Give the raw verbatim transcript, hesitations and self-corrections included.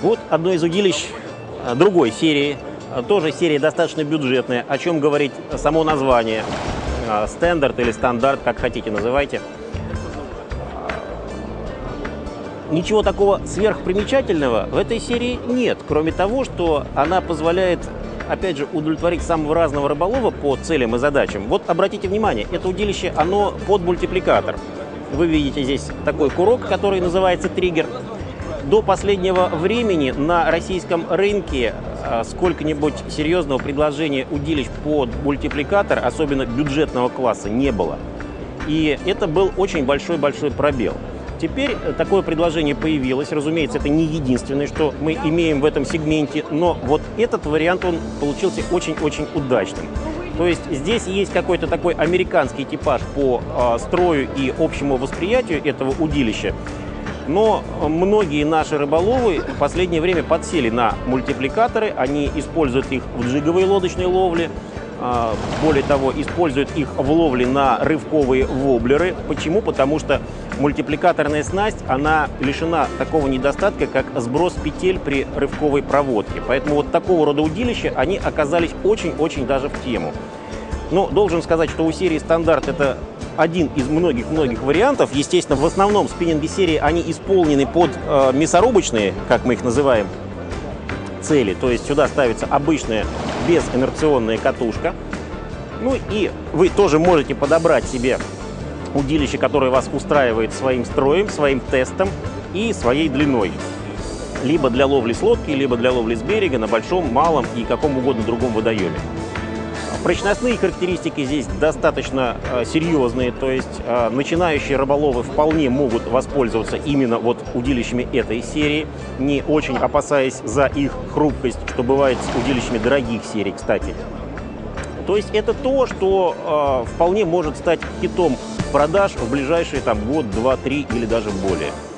Вот одно из удилищ другой серии, тоже серия достаточно бюджетная, о чем говорит само название. Стандарт или стандарт, как хотите называйте. Ничего такого сверхпримечательного в этой серии нет, кроме того, что она позволяет, опять же, удовлетворить самого разного рыболова по целям и задачам. Вот обратите внимание, это удилище, оно под мультипликатор. Вы видите здесь такой курок, который называется триггер. До последнего времени на российском рынке сколько-нибудь серьезного предложения удилищ под мультипликатор, особенно бюджетного класса, не было. И это был очень большой-большой пробел. Теперь такое предложение появилось. Разумеется, это не единственное, что мы имеем в этом сегменте, но вот этот вариант, он получился очень-очень удачным. То есть здесь есть какой-то такой американский типаж по э, строю и общему восприятию этого удилища. Но многие наши рыболовы в последнее время подсели на мультипликаторы, они используют их в джиговой лодочной ловле, более того, используют их в ловле на рывковые воблеры. Почему? Потому что мультипликаторная снасть, она лишена такого недостатка, как сброс петель при рывковой проводке. Поэтому вот такого рода удилища, они оказались очень-очень даже в тему. Но должен сказать, что у серии «Стандарт» это один из многих-многих вариантов. Естественно, в основном спиннинги серии, они исполнены под э, мясорубочные, как мы их называем, цели. То есть сюда ставится обычная безинерционная катушка. Ну и вы тоже можете подобрать себе удилище, которое вас устраивает своим строем, своим тестом и своей длиной. Либо для ловли с лодки, либо для ловли с берега на большом, малом и каком угодно другом водоеме. Прочностные характеристики здесь достаточно э, серьезные, то есть э, начинающие рыболовы вполне могут воспользоваться именно вот удилищами этой серии, не очень опасаясь за их хрупкость, что бывает с удилищами дорогих серий, кстати. То есть это то, что э, вполне может стать хитом продаж в ближайшие там год, два, три или даже более.